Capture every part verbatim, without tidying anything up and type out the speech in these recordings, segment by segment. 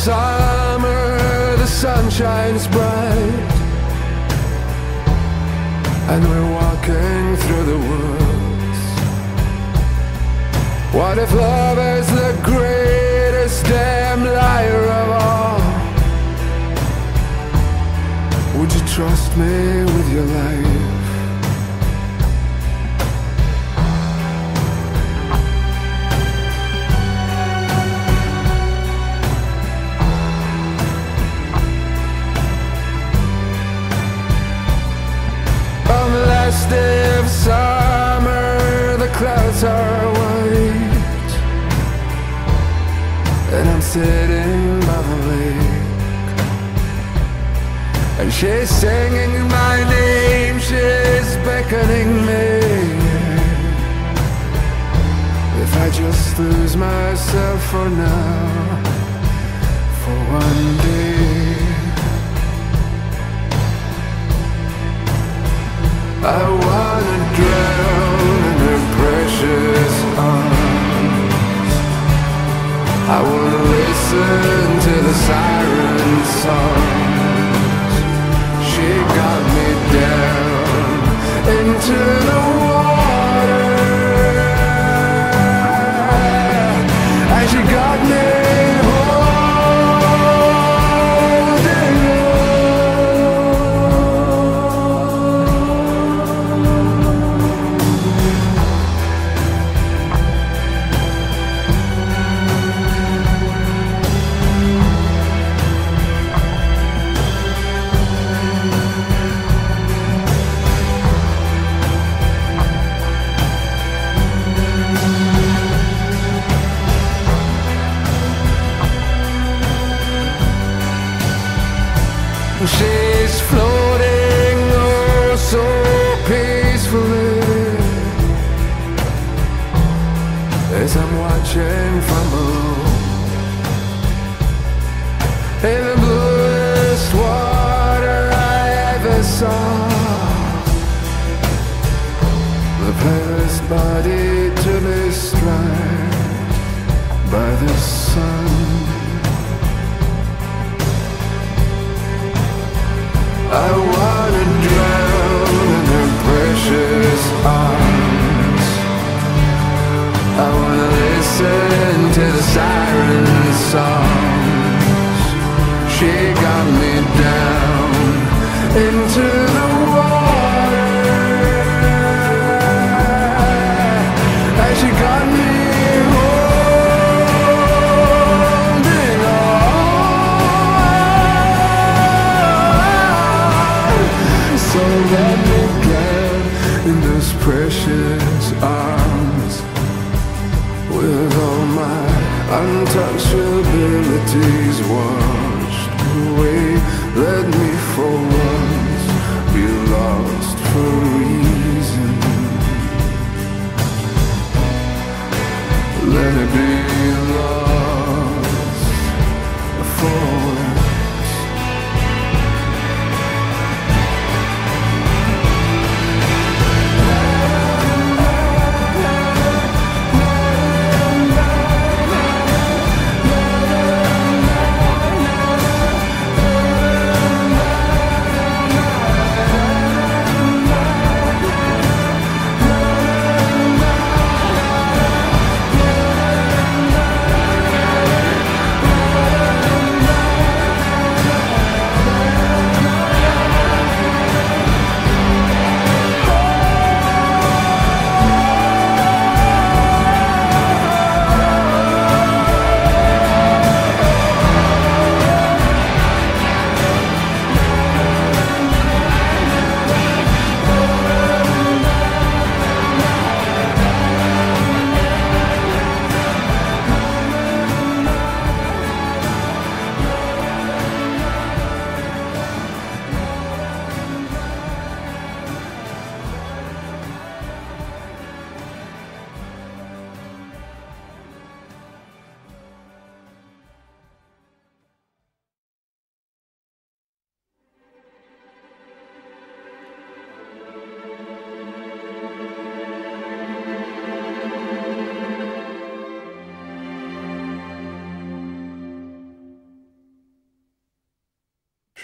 summer, the sun shines bright, and we're walking through the woods. What if love is the greatest damn liar of all? Would you trust me with your life? On the last day of summer, the clouds are white, and I'm sitting by the lake, and she's singing my name, she's beckoning me. If I just lose myself for now, for one day, I wanna drown in her precious arms. I wanna listen to the siren songs. She got me down into the water, and she got me she's floating oh so peacefully as I'm watching from below. In the bluest water I ever saw, the palest body to be struck by the sun. I wanna drown in her precious arms. I wanna listen to the siren songs. She got me down into the water, and she got me so let me drown in those precious arms, with all my untouchabilities washed away. Let me for once be lost for a reason. Let me be lost for once.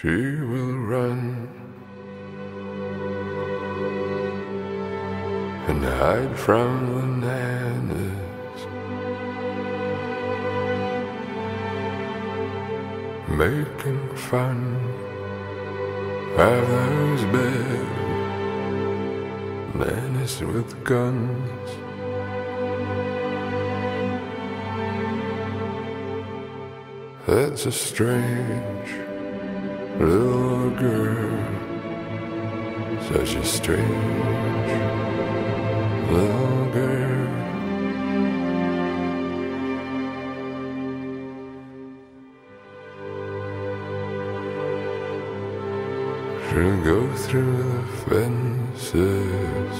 She will run and hide from the nanas, making fun of those big nanas with guns. That's a strange little girl, such a strange little girl. She'll go through the fences,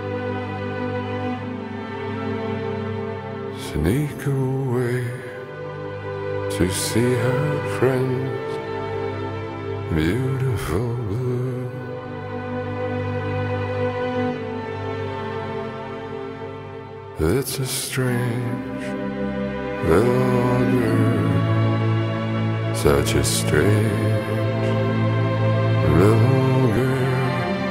sneak away to see her friends, beautiful blue. It's a strange little girl, such a strange little girl.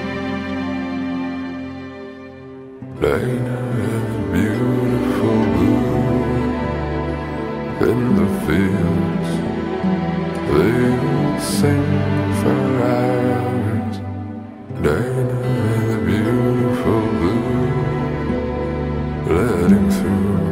Lena in beautiful blue, in the fields they will sing for hours. Lena in the beautiful blue, letting through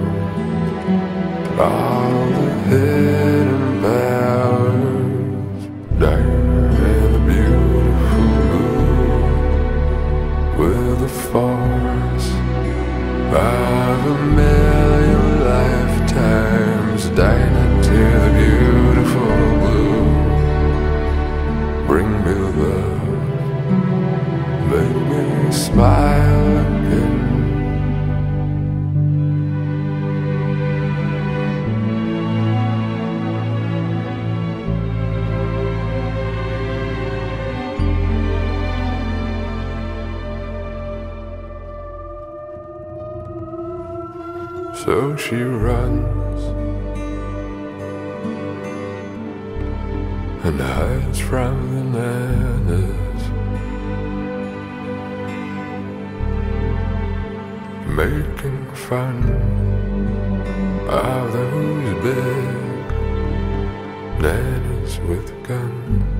all the hidden powers. Lena in the beautiful blue, with the force of a million lifetimes. Dinah to the beautiful blue, bring me love, make me smile again. So she runs and hides from the nanas, making fun of those big nanas with guns.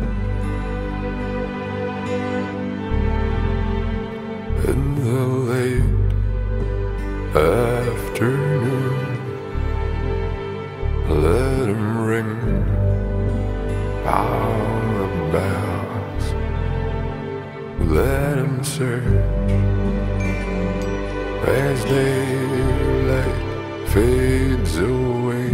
In the late afternoon, let 'em ring all the bells, let 'em search as daylight fades away.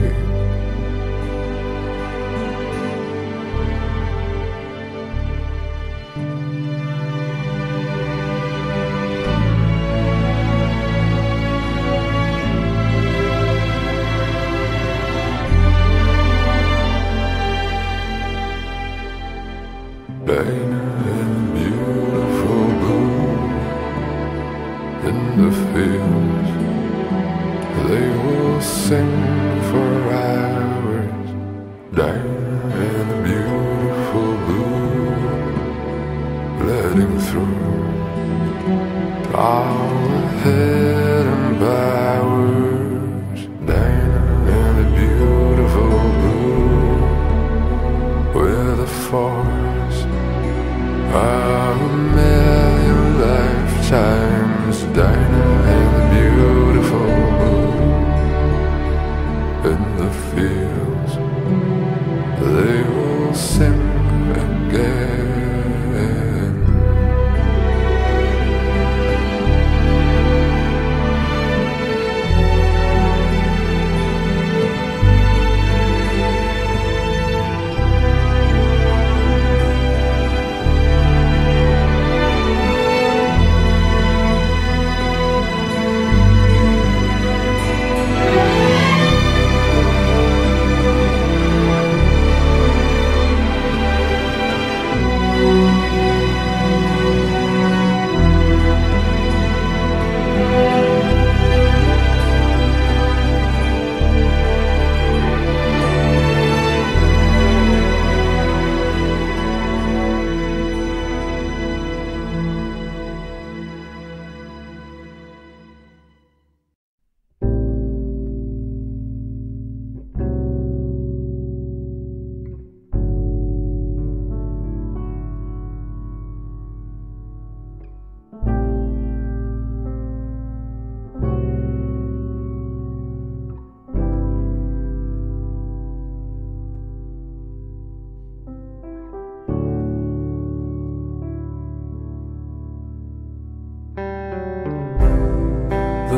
Lena in beautiful blue, in the fields they will sing for hours. Lena in beautiful blue, letting through all the hidden powers. Lena in beautiful blue, with a force of a million lifetimes. Dinah and the beautiful blue, in the fields they will sing again.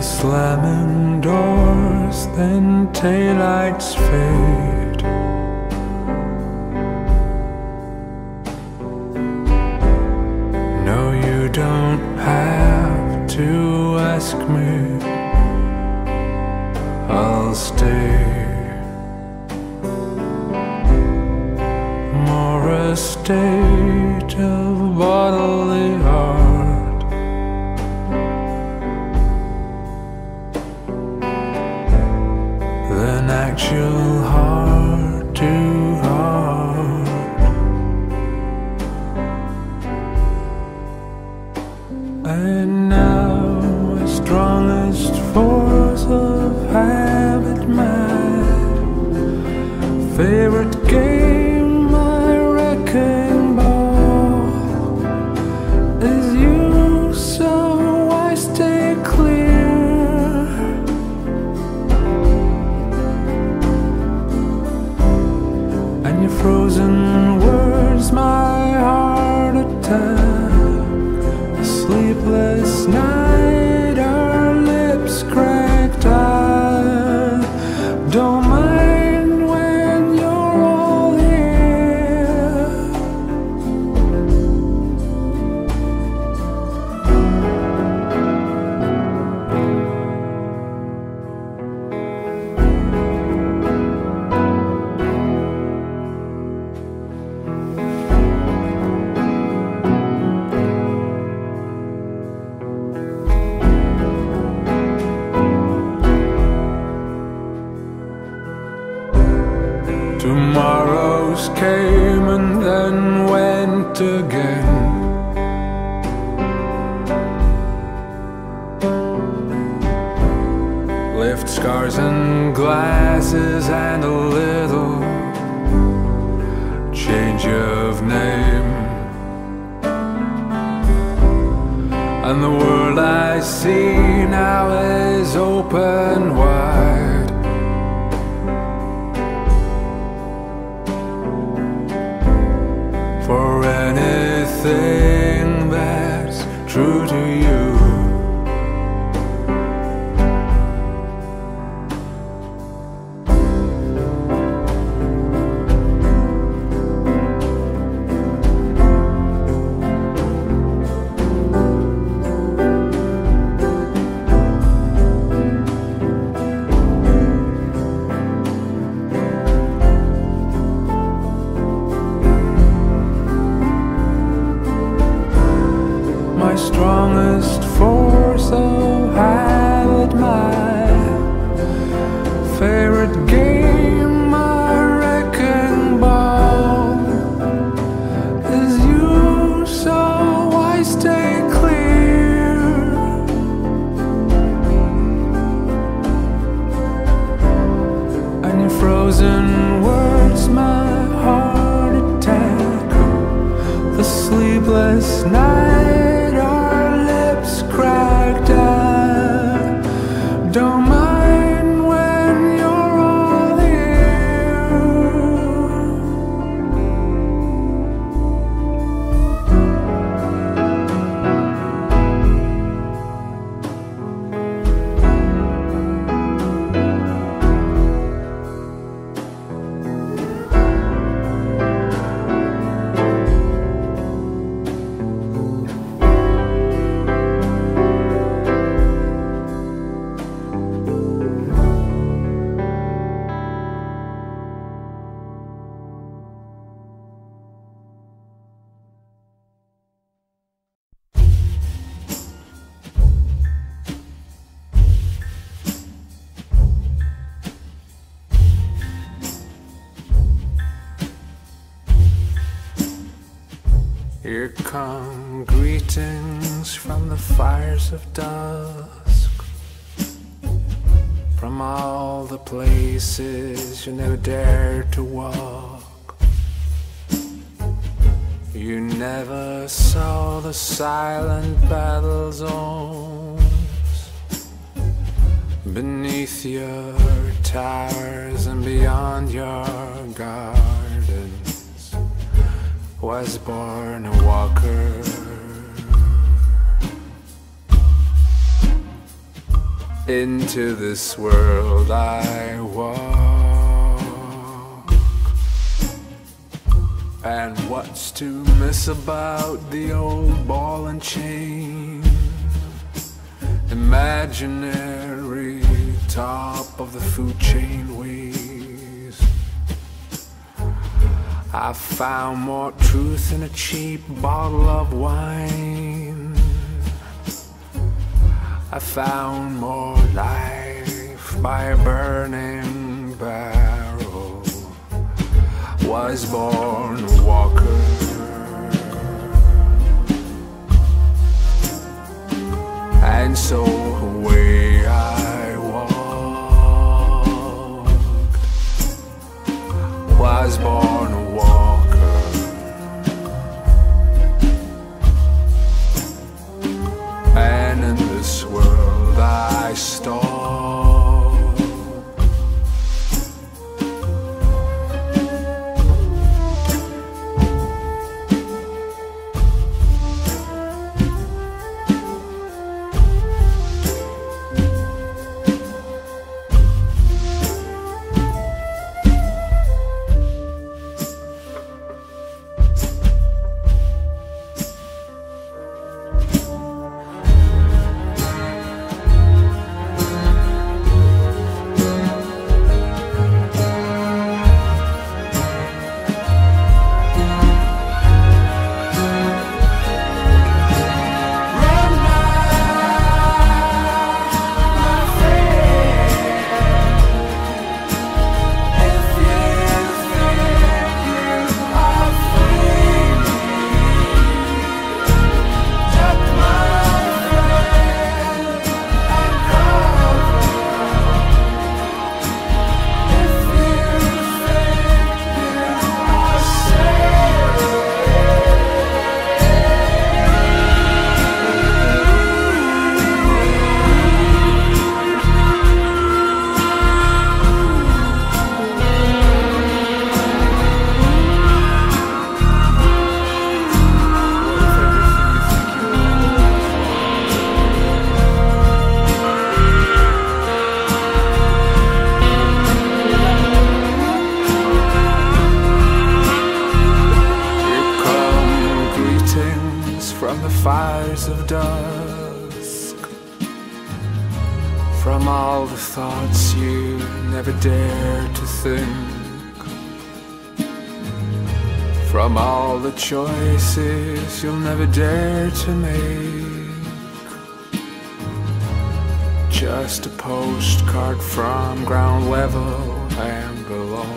slamming doors, then taillights fade. No, you don't have to ask me, I'll stay. More a state of bodily art than actual heart to heart. And now my strongest force of habit, my favorite game, my wrecking ball is you, so I stay clear. And your frozen words, my heart attack, a sleepless night, our lips cracked. I don't mind when you're all here. Tomorrows came and then went again. Left scars and glasses and a little change of name. And the world I see now is open wide for anything that's true to you. My strongest force of habit, my favorite game, my wrecking ball is you, so I stay clear. And your frozen words, my heart attack, the sleepless night, our lips cracked. I don't mind when you're all here. Here come greetings from the fires of dusk, from all the places you never dared to walk. You never saw the silent battle zones beneath your towers and beyond your gardens. Was born a walker. Into this world I walk. And what's to miss about the old ball and chain? Imaginary top of the food chain ways. I found more truth in a cheap bottle of wine. I found more life by a burning barrel. Was born a walker. And so away I walked. Was born a walker. And in this world I stalk. From the fires of dusk, from all the thoughts you never dared to think, from all the choices you'll never dare to make. Just a postcard from ground level and below.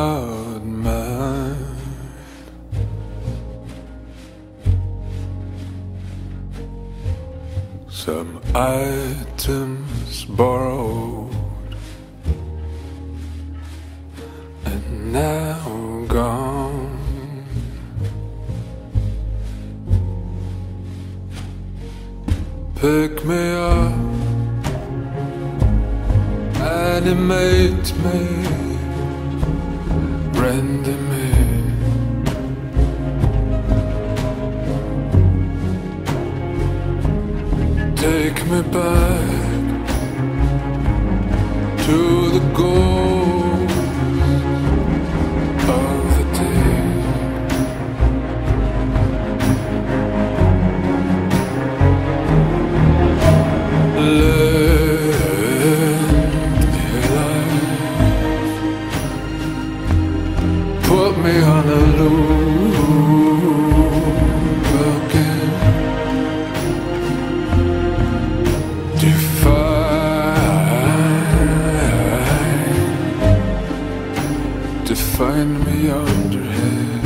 not mine. Some items borrowed and now gone. Pick me up, animate me, render me. Take me back to the goal of the day. Let me alive. Put me on a loop again. Define, define me underhead.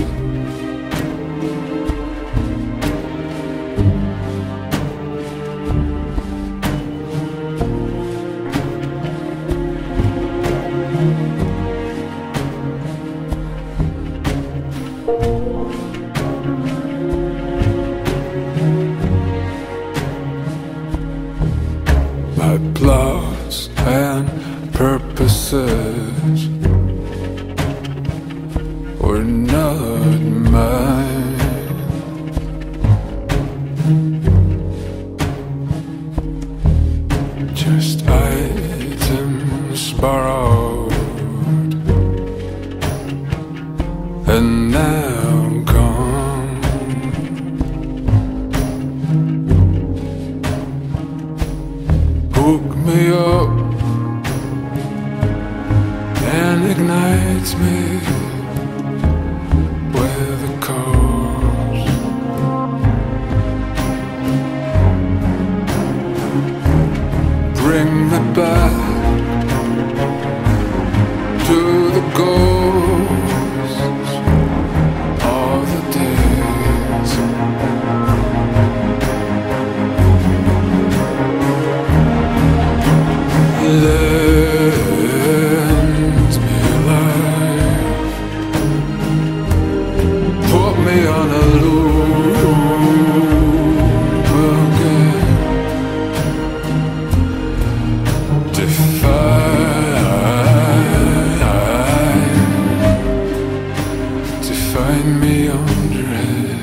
My plots and purposes were not mine. Just items borrowed and now gone. Hook me up and ignite me with a cause. Bring me back to the ghosts of the days. Lend me alive. Put me on a loop again. Define, define me underhead.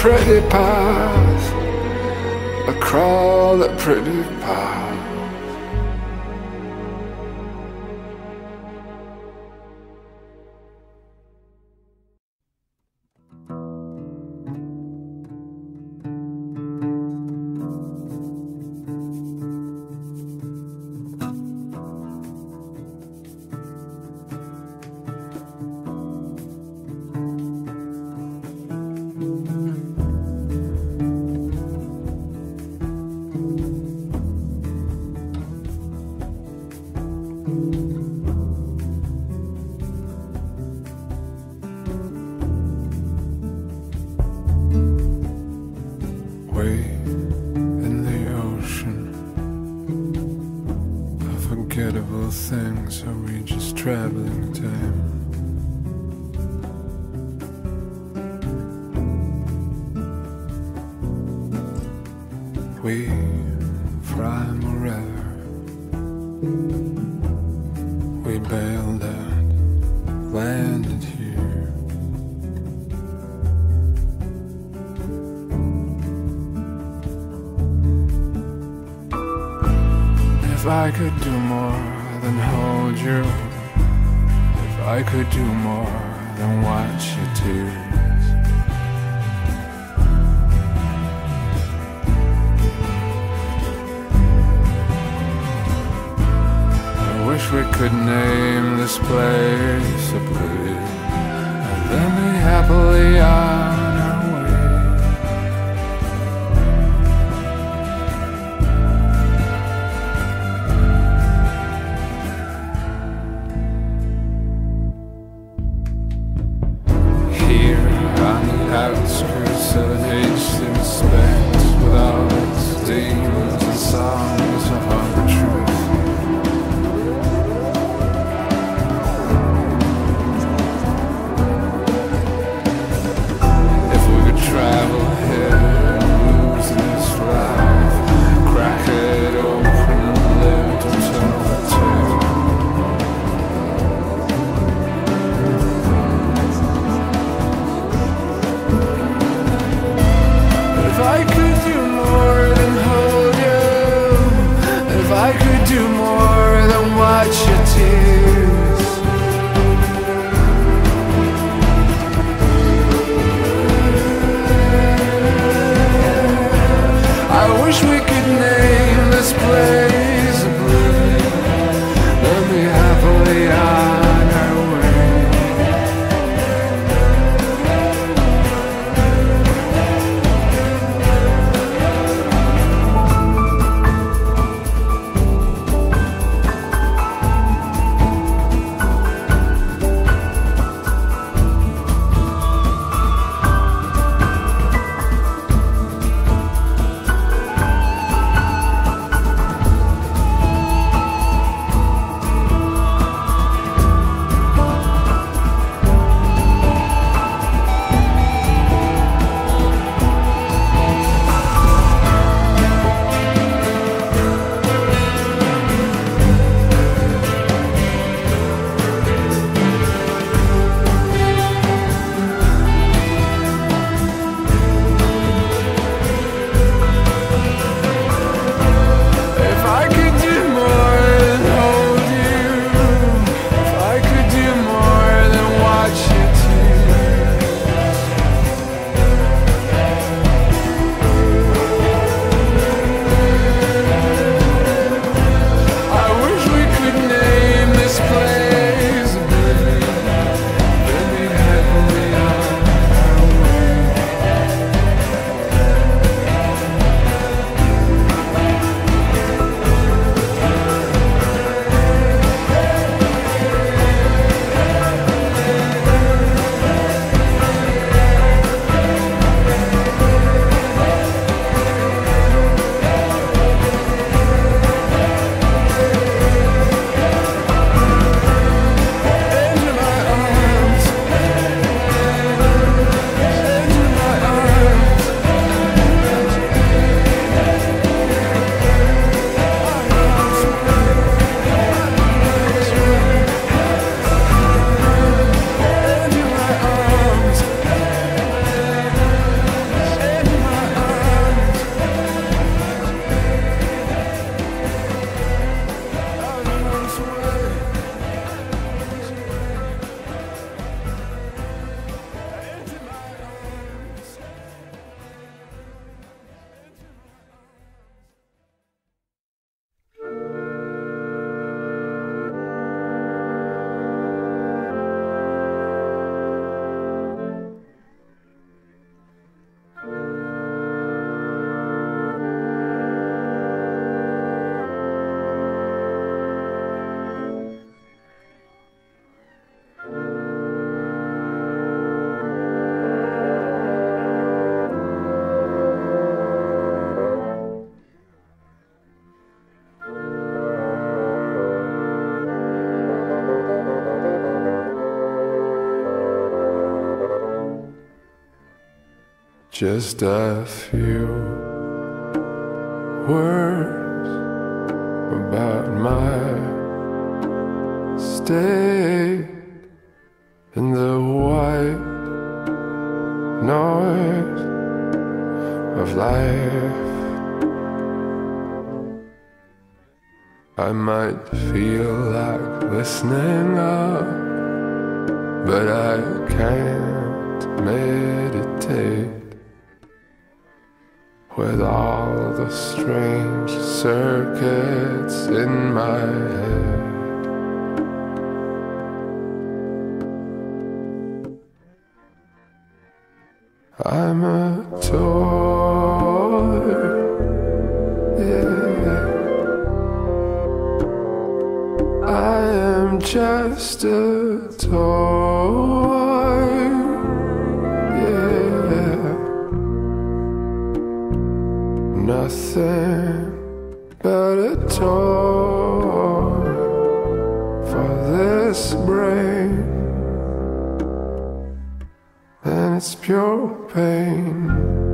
pretty path, I crawl that pretty path. Way in the ocean, unforgettable things. Are we just traveling time? We fly forever. We bailed out, landed here. If I could do more than hold you, if I could do more than watch your tears, I wish we could name this place a place and then be happily on our way. Outskirts of an ancient space, with all its demons and songs of untruth. If we could travel here and lose this life, crack it open and live to tell the tale. If I could do more than hold you, if I could do more than watch your tears, I wish we could name this place oblivion, then be happily on our way. Just a few words about my state in the white noise of life. I might feel like listening up, but I can't meditate with all the strange circuits in my head. I'm a toy, yeah. I am just a toy, yeah. Nothing but a toy for this brain, and it's pure pain.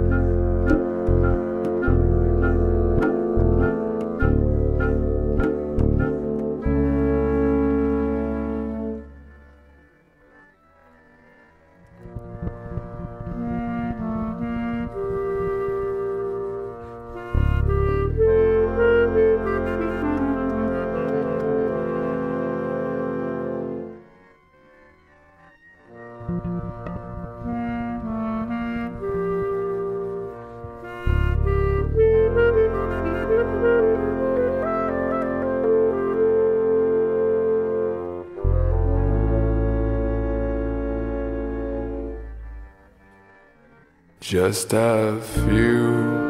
Just a few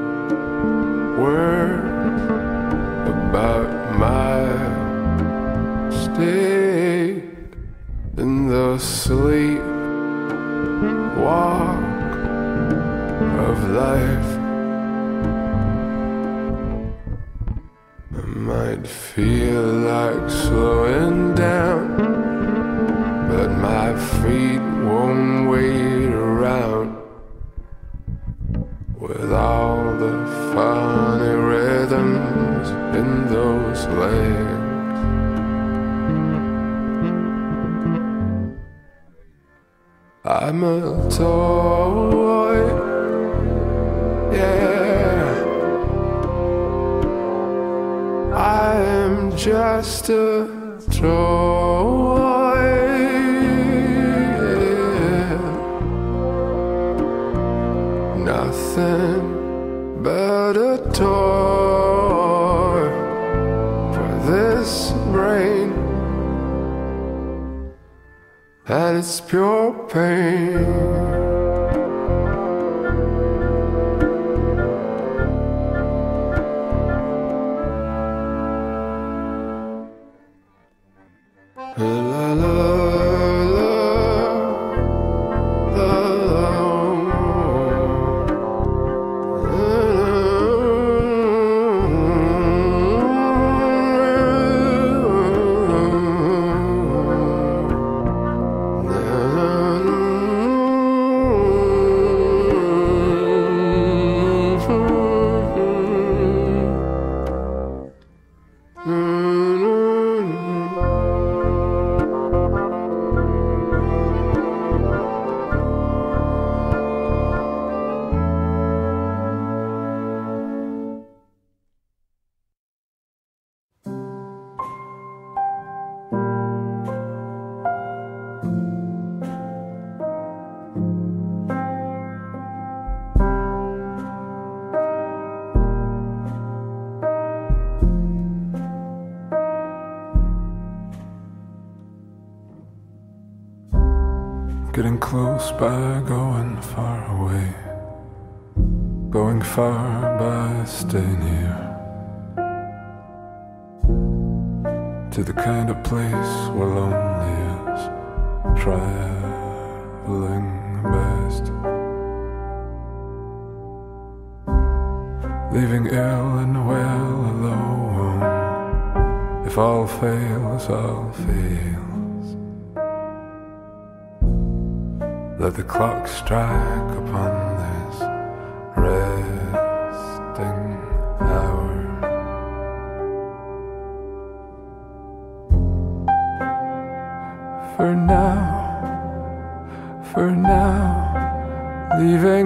words about my state in the sleep walk of life. I might feel like slowing down, but my feet won't wait around with all the funny rhythms in those legs. I'm a toy, yeah. I am just a toy, yeah. Nothing but a toy for this brain, and it's pure pain. La la la Getting close by going far away, going far by staying here, to the kind of place where lonely is traveling best, leaving ill and well alone. If all fails, all fails. Let the clock strike upon this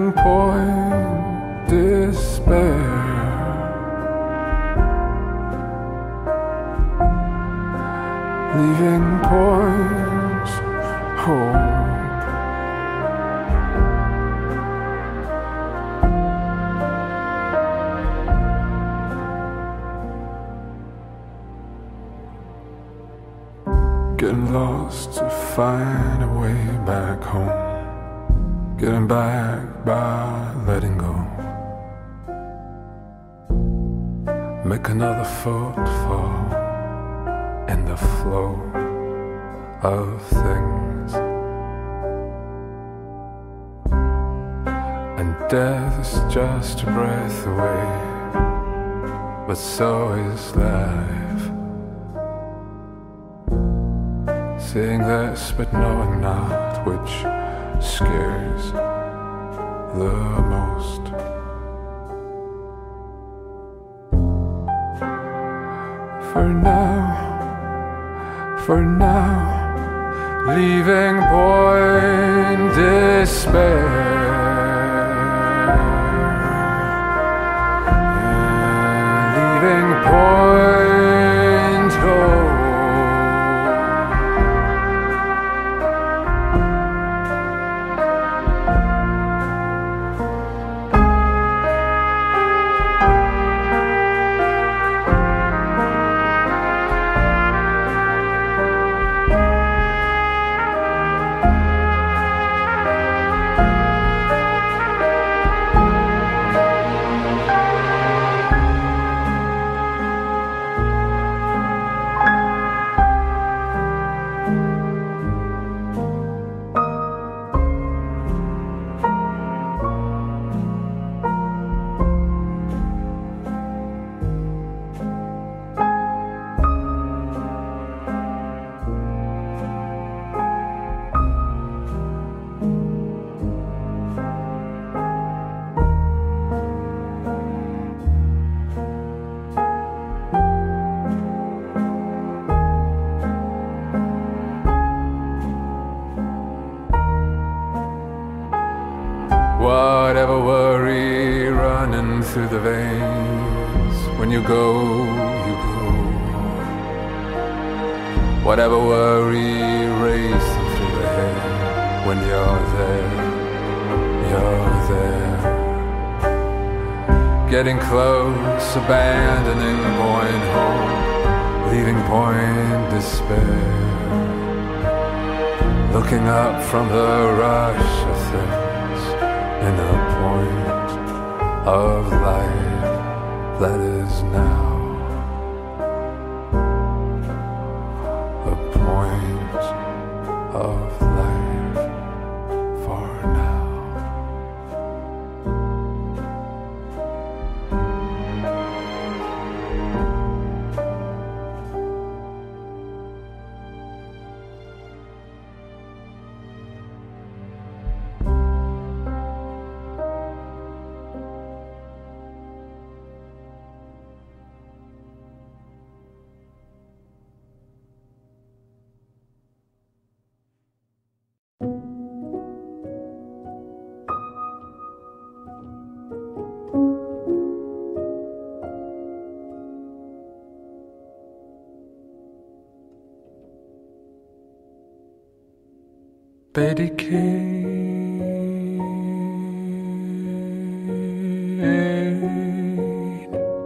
leaving point despair. Leaving point hope. Getting lost to find a way back home. Getting back by letting go. Make another footfall in the flow of things. And death is just a breath away, but so is life. Seeing this but knowing not which scares the most. For now, for now, leaving point despair. Yeah, leaving point hope. Whatever worry running through the veins, when you go, you go. Whatever worry racing through the head, when you're there, you're there. Getting close, abandoning point home, leaving point despair. Looking up from the rush of things, in a point of life that is now. A point of life for now. Betty Kane,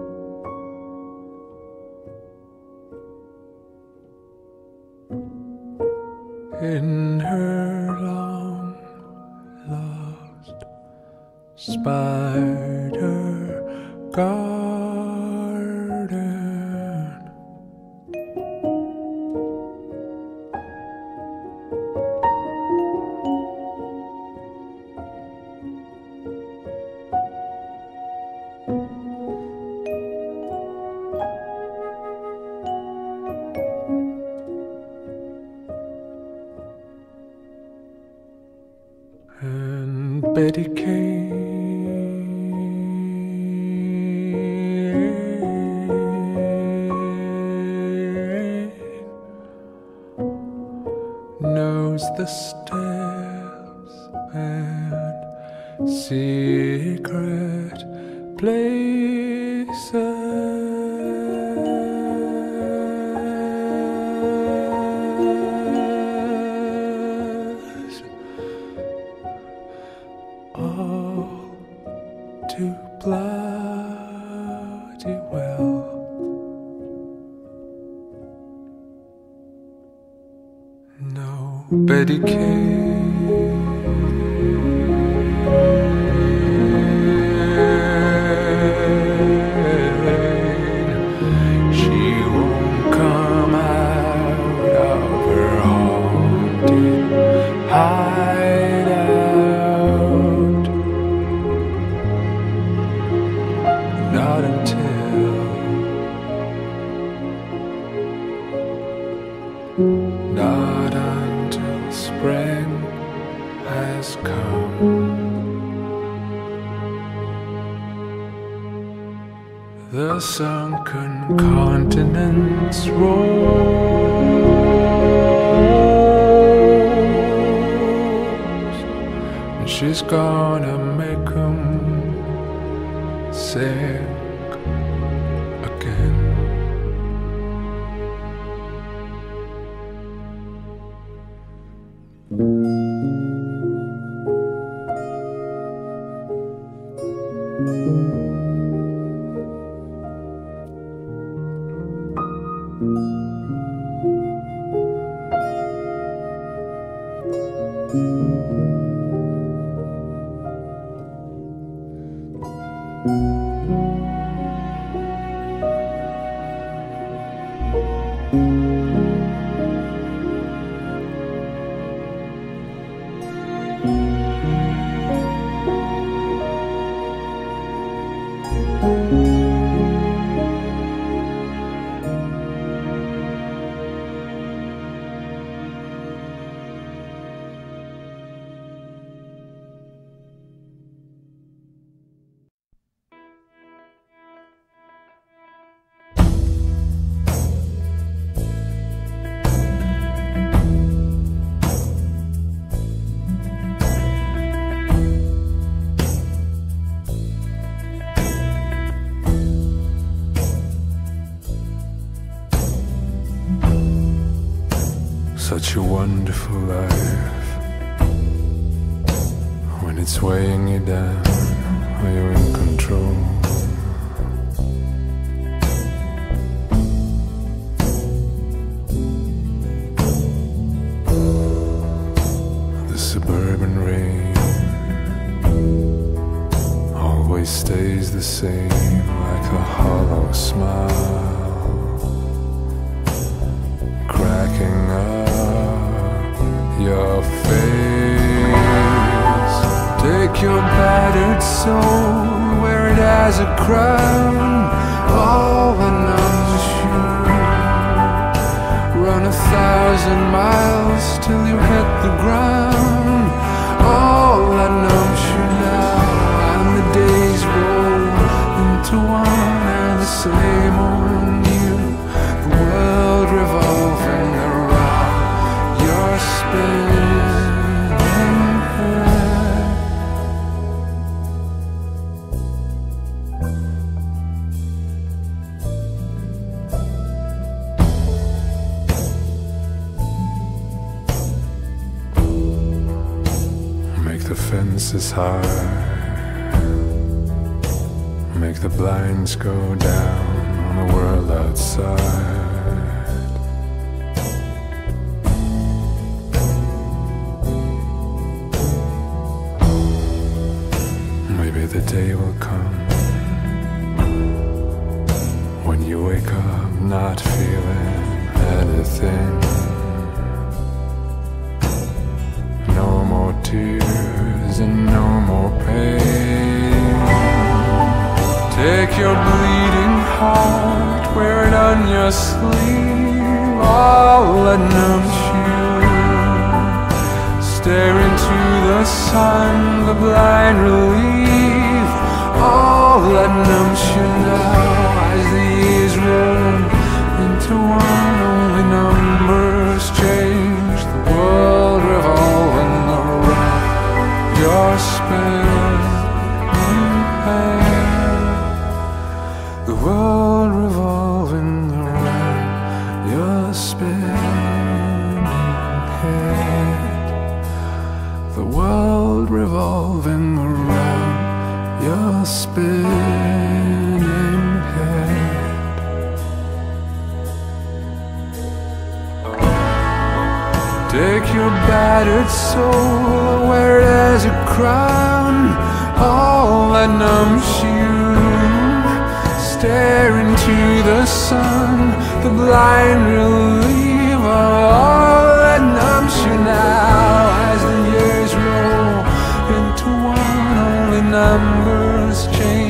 in her long lost spider garden. And Betty Kane knows the steps and secret places. All too bloody well. No Betty Kane, she won't come out of her haunted hideout, not until, not until spring has come. The sunken continents rose, and she's gonna make 'em sink again. Such a wonderful life, when it's weighing you down, are you in control? The suburban rain always stays the same, like a hollow smile cracking up your face. Take your battered soul, wear it as a crown, all that numbs you. Run a thousand miles till you hit the ground, all that numbs you now. And the days roll into one and the same old you. The world revolving around your spinning head. Make the fences high, make the blinds go down on the world outside. Maybe the day will come when you wake up not feeling anything. No more tears and no more pain. Take your bleeding heart, wear it on your sleeve, all that numbs you. Stare into the sun, the blind relief, all that numbs you now. As the years roll into one, only numbers change, the world revolving around your spin. spinning head. Take your battered soul, wear it as a crown, all that numbs you. Stare into the sun, the blind reliever, all that numbs you now. As the years roll into one, only numbers change.